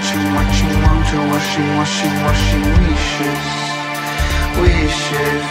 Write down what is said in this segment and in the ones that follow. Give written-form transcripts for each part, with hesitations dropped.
watching, watching, water, washing, washing, washing wishes, wishes.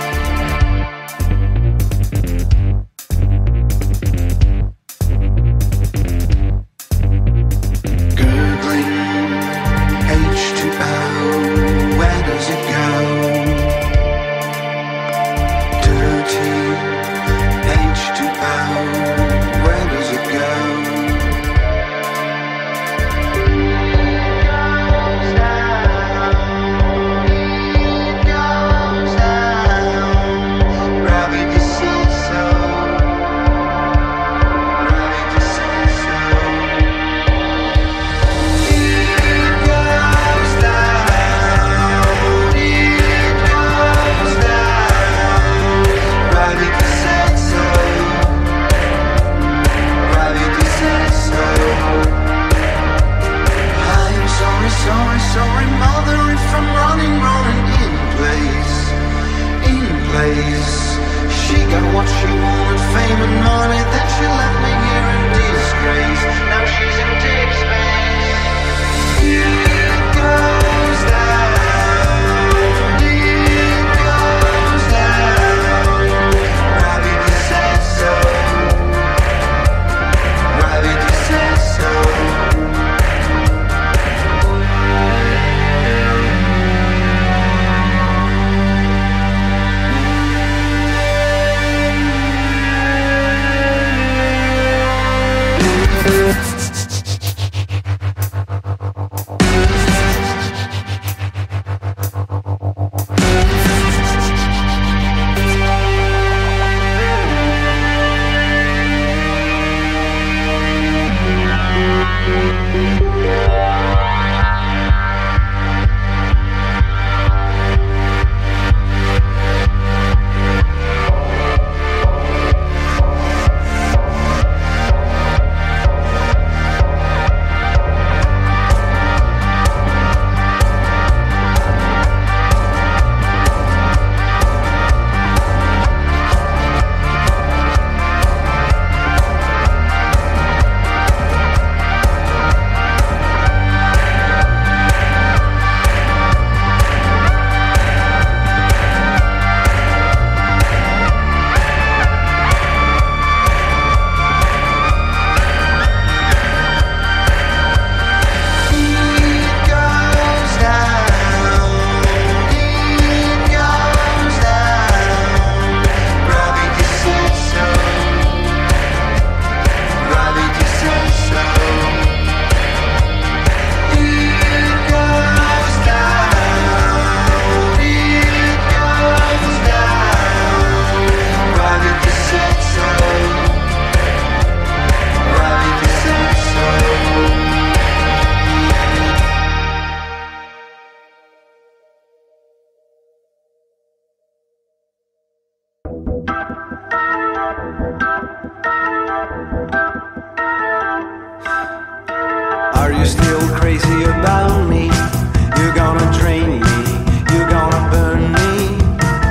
Are you still crazy about me? You're gonna drain me, you're gonna burn me.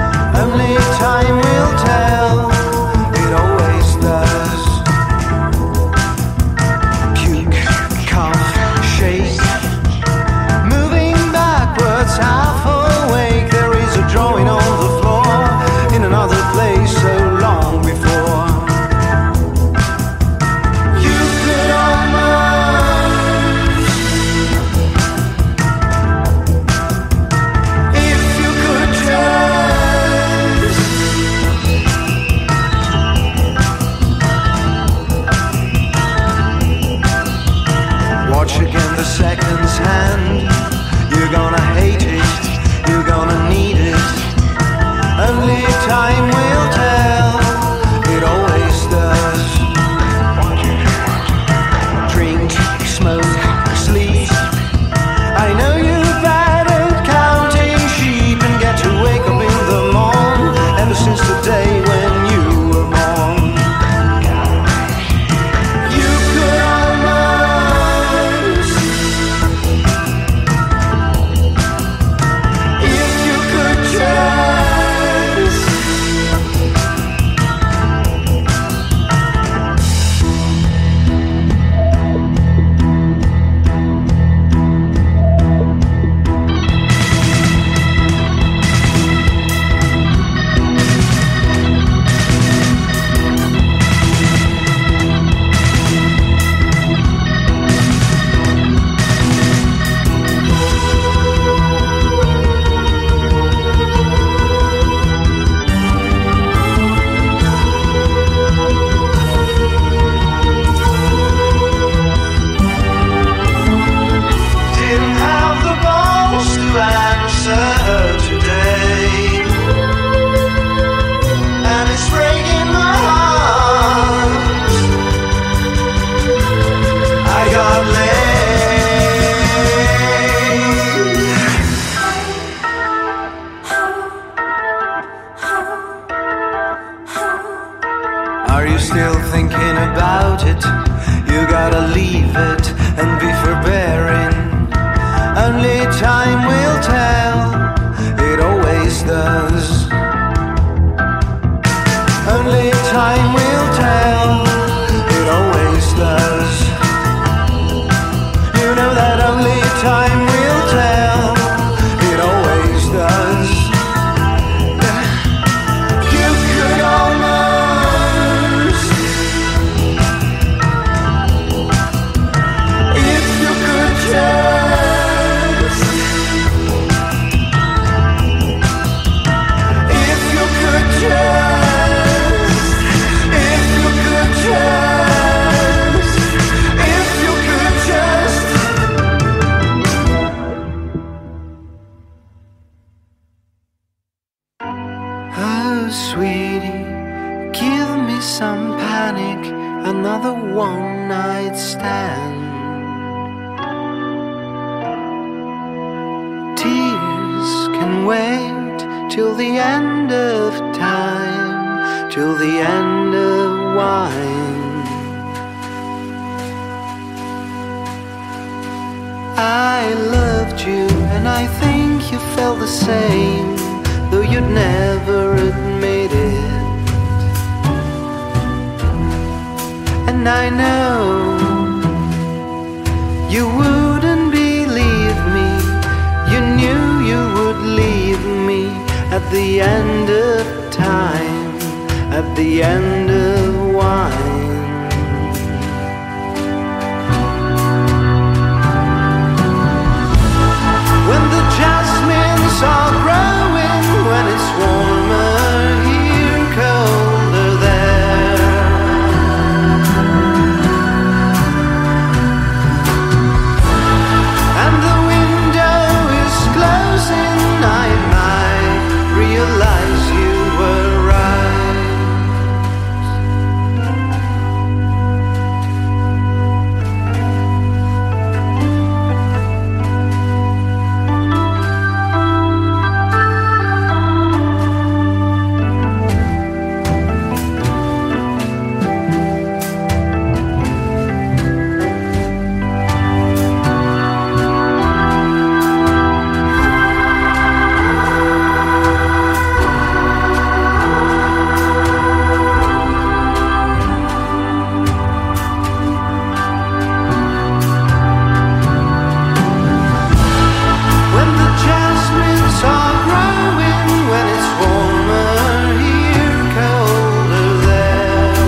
Only time will tell, it always does. Puke, cough, shake, moving backwards, half awake. There is a drawing on the floor, in another place so long before. You could almost time will tell. It always does. Only time will tell. It always does. You know that only time will tell. It always does. You could almost, if you could just, if you could just, if you could just, if you could just. Oh, sweetie, give me some panic, another one-night stand. Tears can wait till the end of time, till the end of wine. I loved you, and I think you felt the same, though you'd never admit it. And I know you wouldn't believe me. You knew you would leave me at the end of time, at the end of wine. When the jasmines are growing, when it's warmer here, colder there, and the window is closing, I might realize you were right. When the jasmines are growing, when it's warmer here, colder there,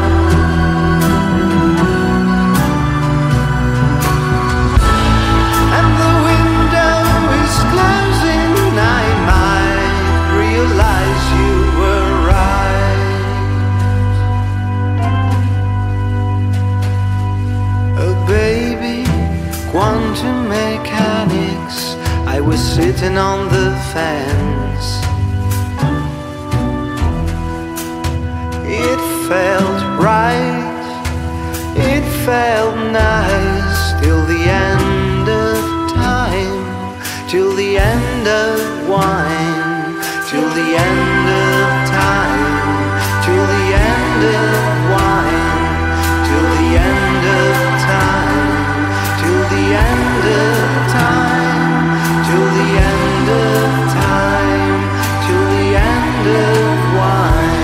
and the window is closing, I might realize you were right. Oh baby, quantum mechanics, I was sitting on the fence. It felt right, it felt nice, till the end of time, till the end of wine, till the end of time, till the end of wine, till the end of time, till the end of time, till the end of time, till the end of wine.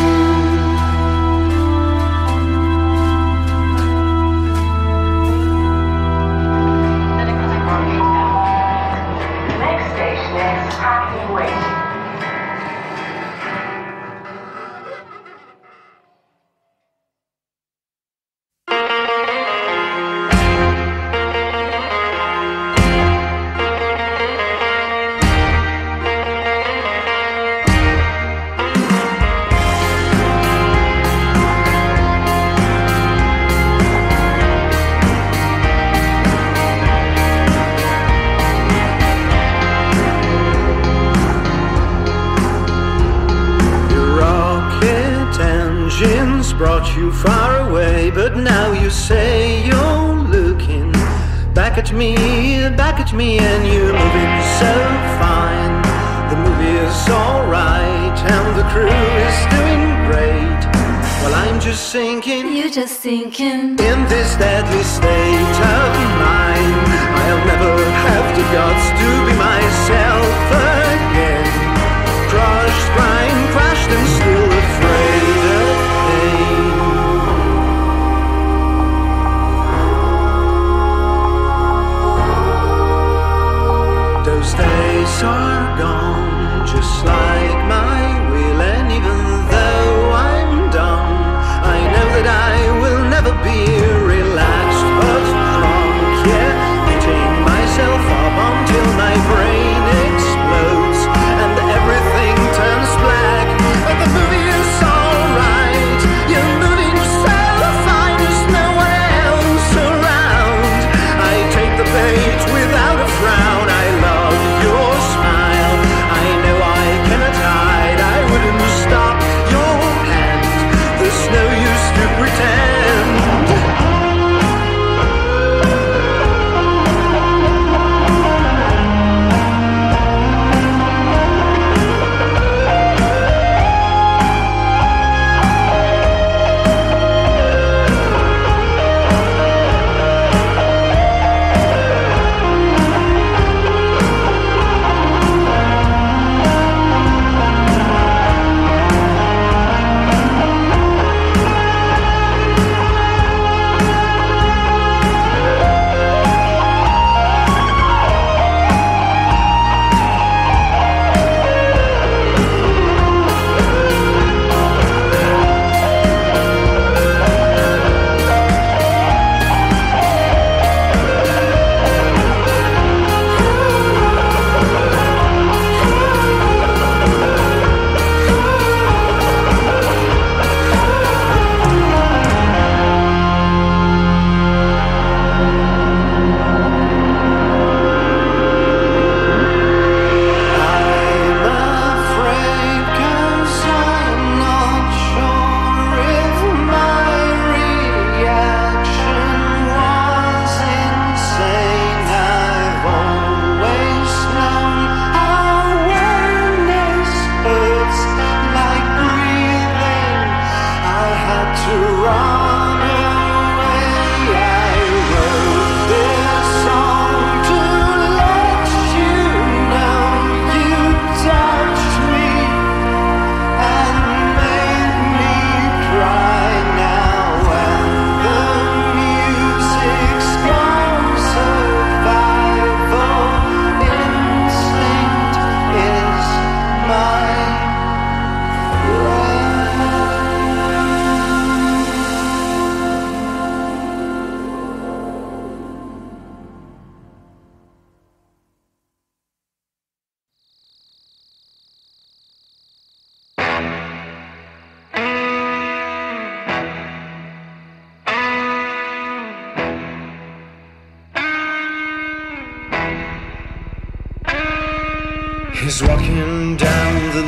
Next station is Parking Wait. Brought you far away, but now you say you're looking back at me, and you're moving so fine. The movie is alright, and the crew is doing great. Well, I'm just sinking. You're just sinking In this deadly state of mind, I'll never have the guts to be myself again. Crushed, crying, crashed and still afraid of pain. Those days are gone, just like my will. And even though I'm done, I know that I will never be relaxed but drunk. Yeah, beating myself up until my brain explodes and everything turns black. But the movie is alright. You're moving so fine, there's no one else around. I take the bait without a frown. I love your smile. I know I cannot hide. I wouldn't stop your hand. There's no use to pretend. He's walking down the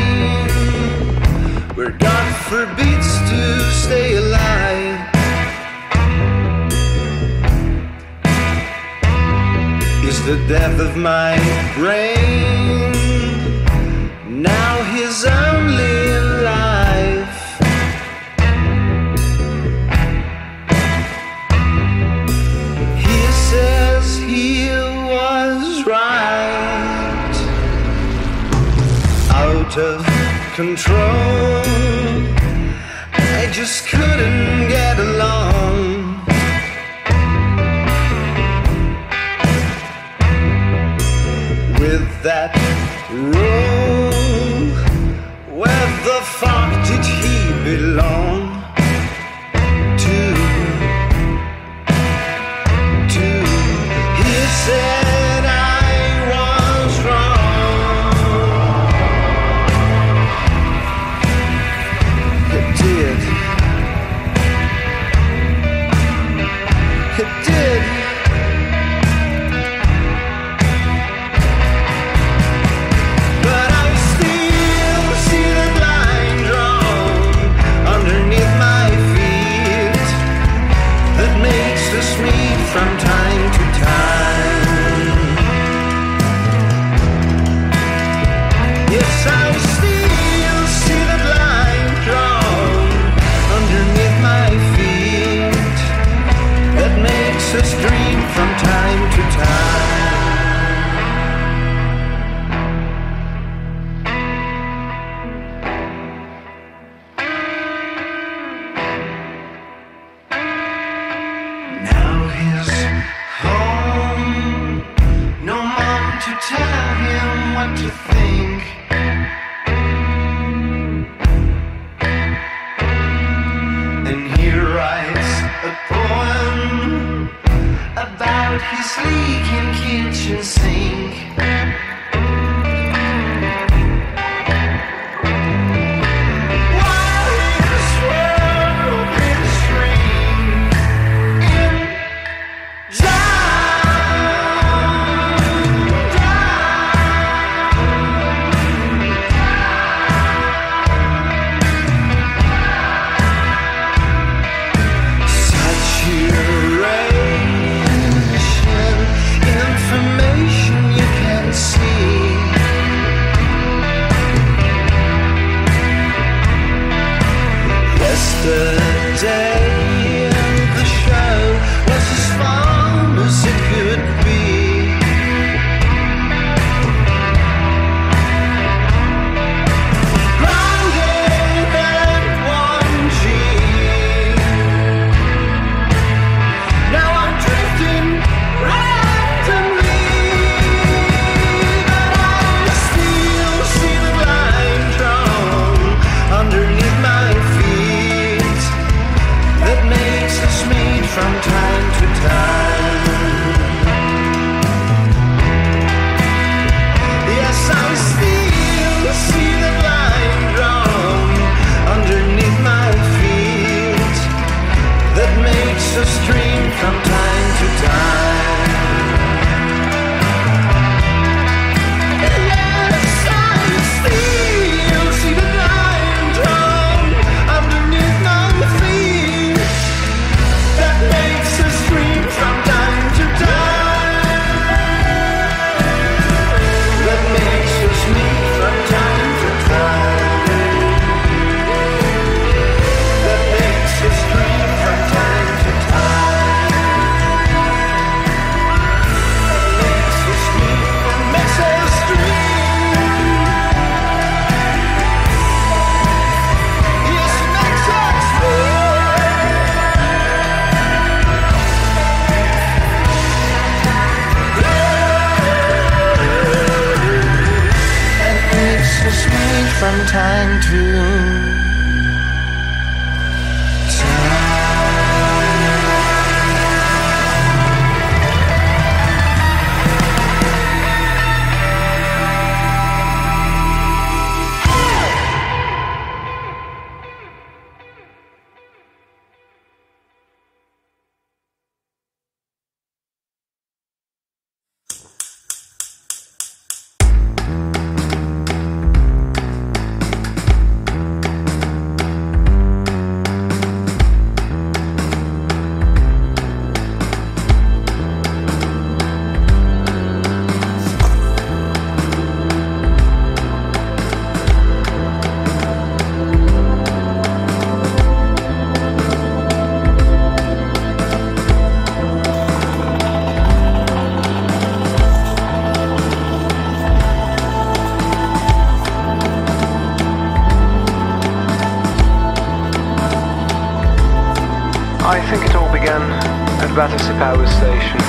lane where God forbids to stay alive. Is the death of my brain now his only life? He says he was right, out of control. I just couldn't get along with that role. Where the fuck did he belong to? He said I was wrong. It did. It did. But I still see the line drawn underneath tell him what to think. And he writes a poem about his leaking kitchen sink. I think it all began at Battersea Power Station.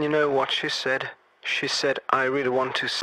And you know what she said? She said, I really want to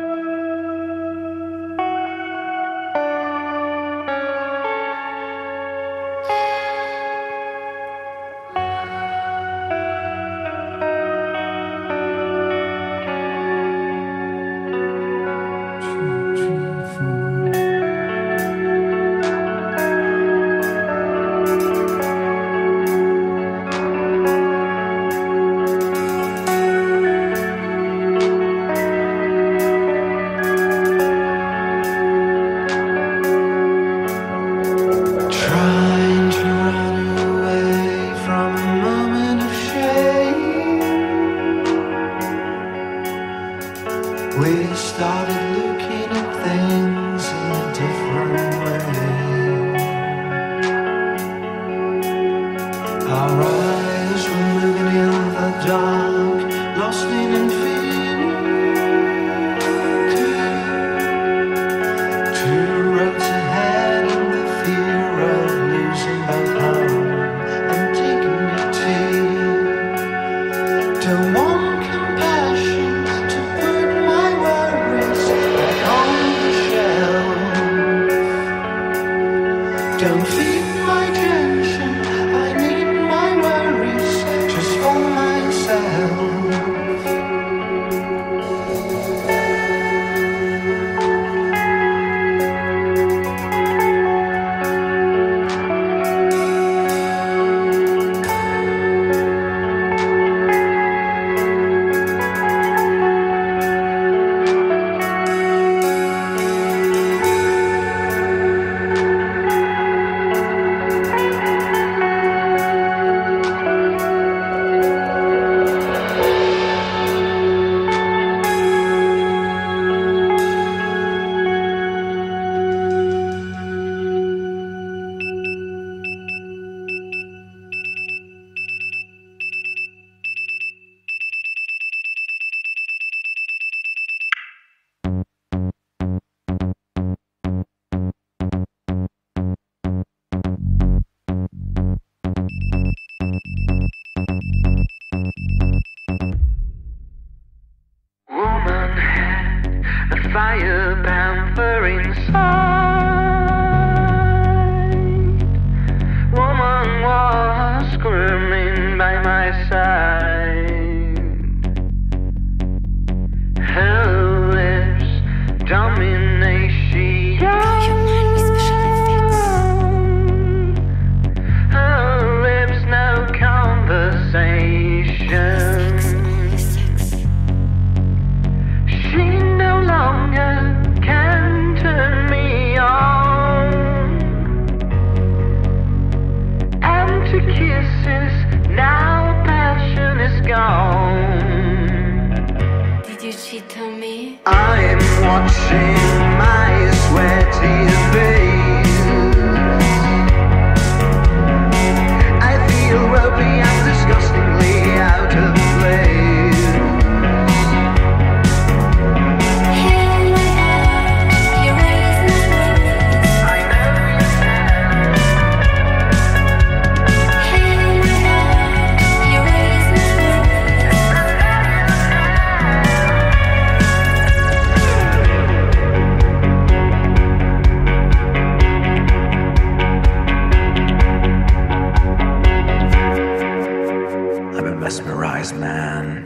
Mesmerized Man.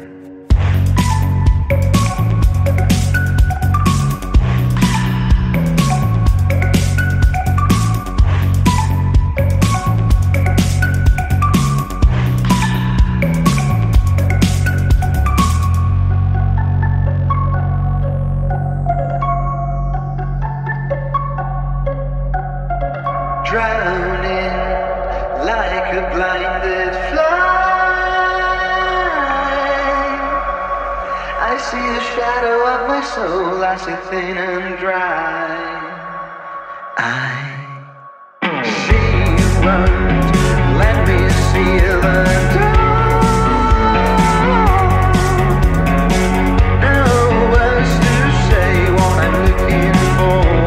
Drowning like a blinded fly, I see the shadow of my soul, I see thin and dry. I see you won't let me see the door. No words to say what I'm looking for.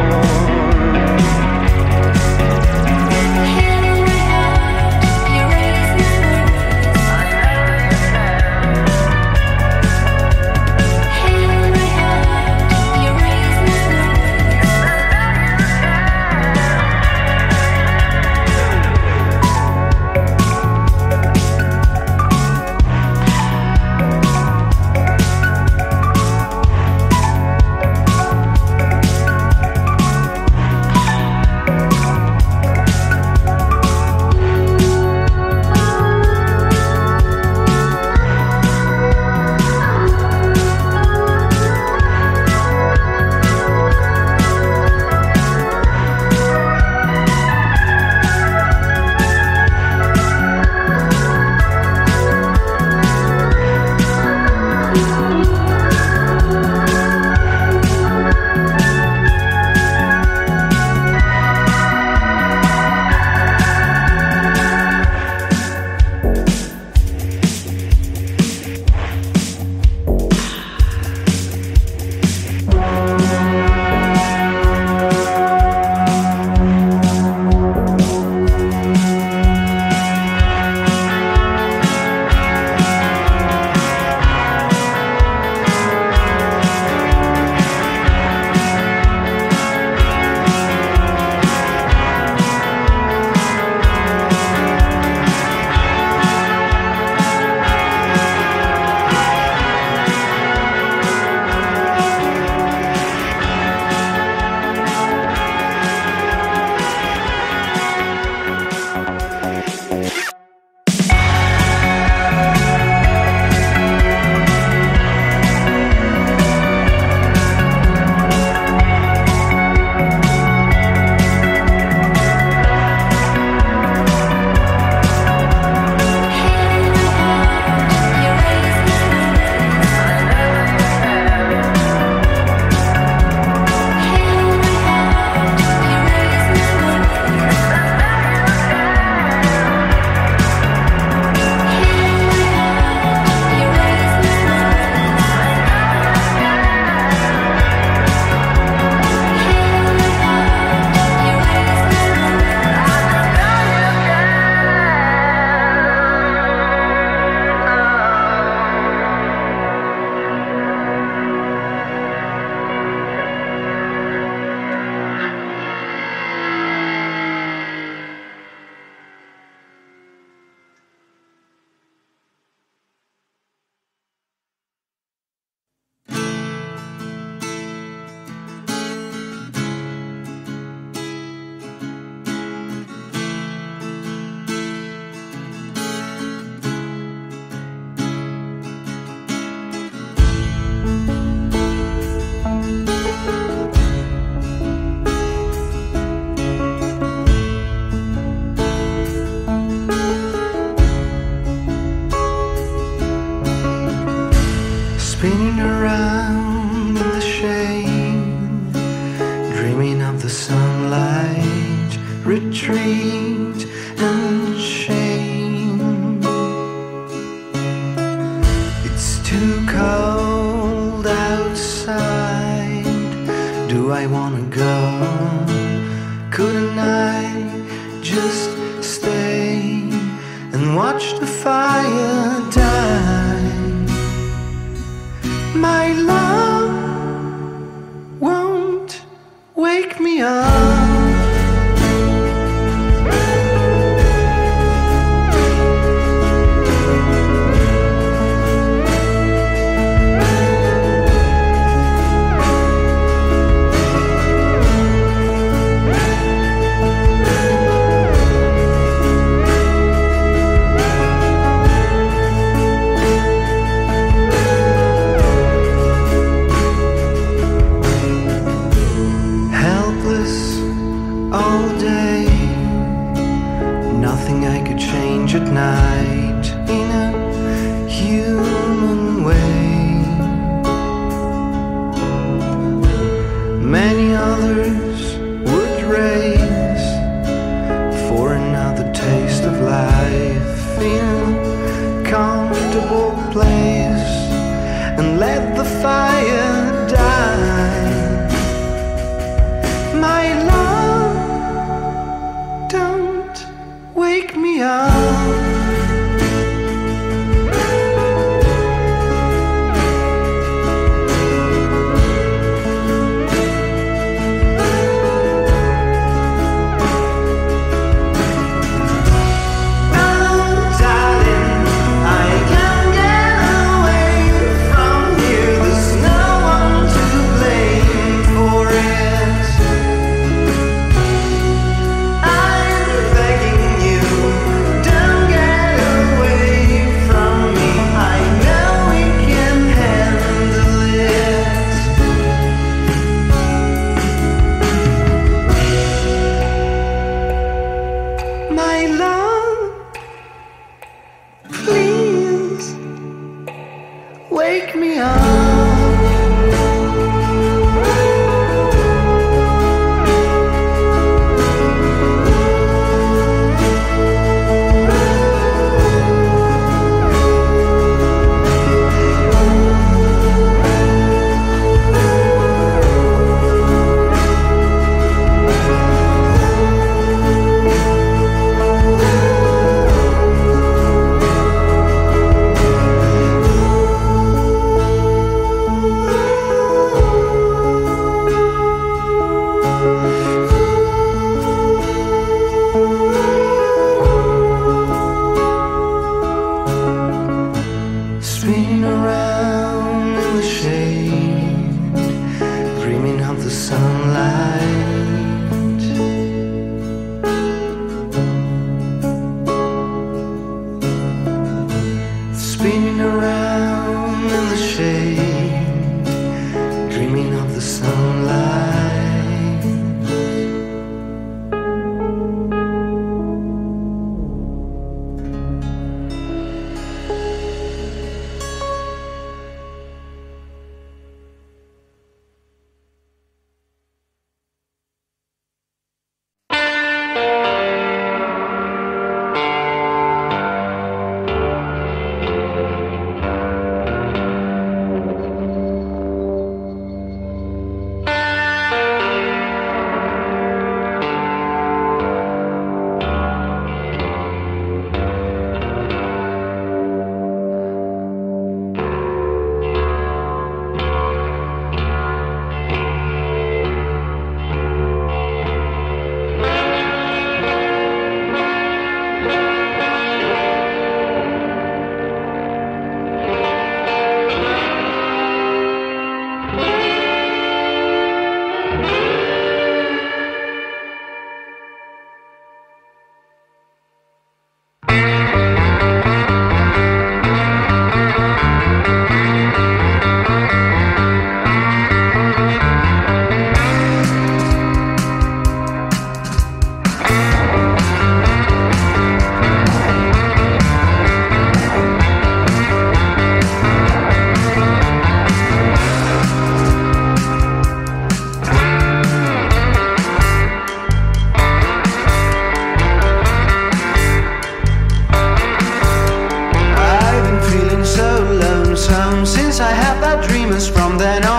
around in the shade, dreaming of the sunlight, retreat and shame. It's too cold outside. Do I wanna go? Couldn't I just stay and watch the fire die? My love won't wake me up. At night in a human way. Many others would race for another taste of life in a comfortable place and let the fire die. My love, don't wake me up.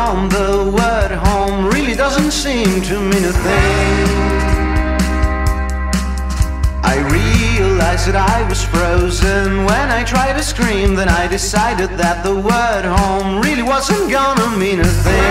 home, the word home really doesn't seem to mean a thing. I realized that I was frozen when I tried to scream. Then I decided that the word home really wasn't gonna mean a thing.